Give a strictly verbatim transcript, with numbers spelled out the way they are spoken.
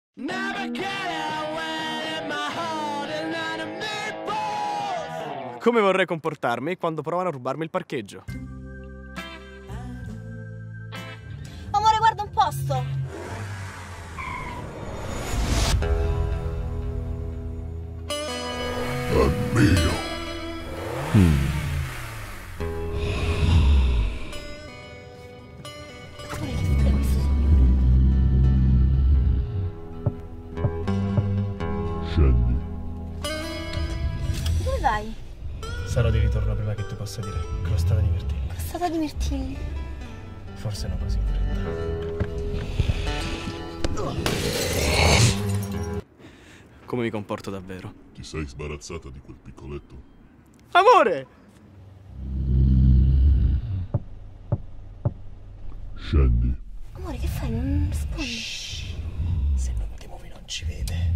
Come vorrei comportarmi quando provano a rubarmi il parcheggio? Amore, guarda un posto! È mio! Mm. Amore, che fai questo signore? Scendi. Dove vai? Sarò di ritorno prima che tu possa dire crostata di mirtilli. Crostata di mirtilli. Forse non così in fretta. Come mi comporto davvero? Ti sei sbarazzata di quel piccoletto? Amore! Scendi. Amore, che fai? Non rispondi. Se non ti muovi non ci vede.